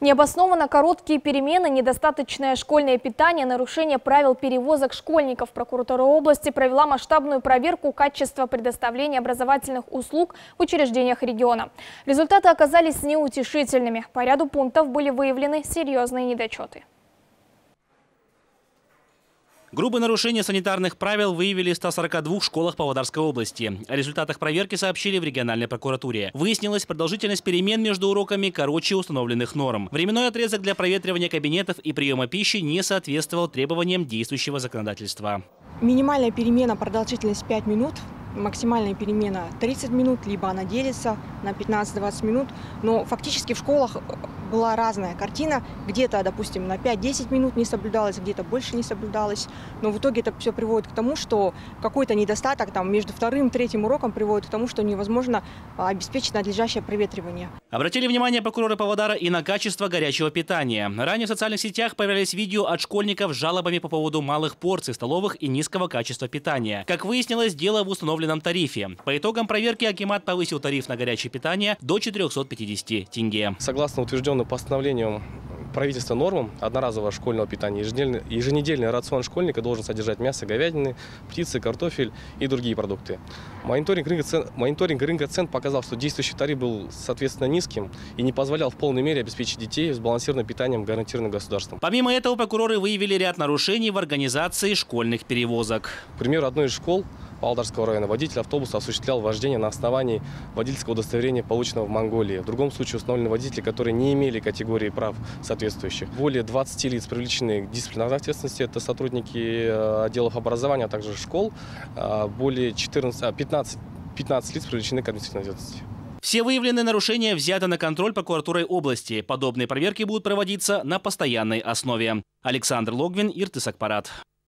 Необоснованно короткие перемены, недостаточное школьное питание, нарушение правил перевозок школьников. Прокуратура области провела масштабную проверку качества предоставления образовательных услуг в учреждениях региона. Результаты оказались неутешительными. По ряду пунктов были выявлены серьезные недочеты. Грубые нарушения санитарных правил выявили в 142 школах Павлодарской области. О результатах проверки сообщили в региональной прокуратуре. Выяснилось, продолжительность перемен между уроками короче установленных норм. Временной отрезок для проветривания кабинетов и приема пищи не соответствовал требованиям действующего законодательства. Минимальная перемена продолжительность 5 минут. Максимальная перемена 30 минут, либо она делится на 15-20 минут. Но фактически в школах была разная картина. Где-то, допустим, на 5-10 минут не соблюдалось, где-то больше не соблюдалось. Но в итоге это все приводит к тому, что какой-то недостаток там, между вторым и третьим уроком приводит к тому, что невозможно обеспечить надлежащее проветривание. Обратили внимание прокуроры Павлодара и на качество горячего питания. Ранее в социальных сетях появлялись видео от школьников с жалобами по поводу малых порций столовых и низкого качества питания. Как выяснилось, дело в установленном тарифе. По итогам проверки акимат повысил тариф на горячее питание до 450 тенге. Согласно утвержденным постановлением правительства нормам одноразового школьного питания, еженедельный рацион школьника должен содержать мясо говядины, птицы, картофель и другие продукты. Мониторинг рынка цен показал, что действующий тариф был, соответственно, низким и не позволял в полной мере обеспечить детей сбалансированным питанием, гарантированным государством. Помимо этого, прокуроры выявили ряд нарушений в организации школьных перевозок. К примеру, одной из школ Павлодарского района водитель автобуса осуществлял вождение на основании водительского удостоверения, полученного в Монголии. В другом случае установлены водители, которые не имели категории прав соответствующих. Более 20 лиц привлечены к дисциплинарной ответственности. Это сотрудники отделов образования, а также школ. Более 15 лиц привлечены к административной ответственности. Все выявленные нарушения взяты на контроль прокуратурой области. Подобные проверки будут проводиться на постоянной основе. Александр Логвин, Иртыс Акпарат.